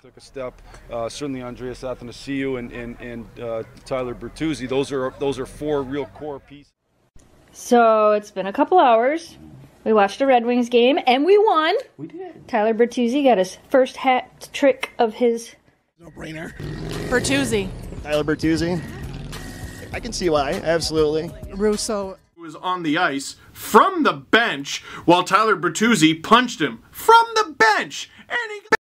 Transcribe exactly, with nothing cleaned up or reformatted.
Took a step. Uh, certainly, Andreas Athanasiou and and, and uh, Tyler Bertuzzi. Those are those are four real core pieces. So it's been a couple hours. We watched a Red Wings game and we won. We did. Tyler Bertuzzi got his first hat trick of his. No brainer. Bertuzzi. Tyler Bertuzzi. I can see why. Absolutely. Russo. Was on the ice from the bench while Tyler Bertuzzi punched him from the bench, and he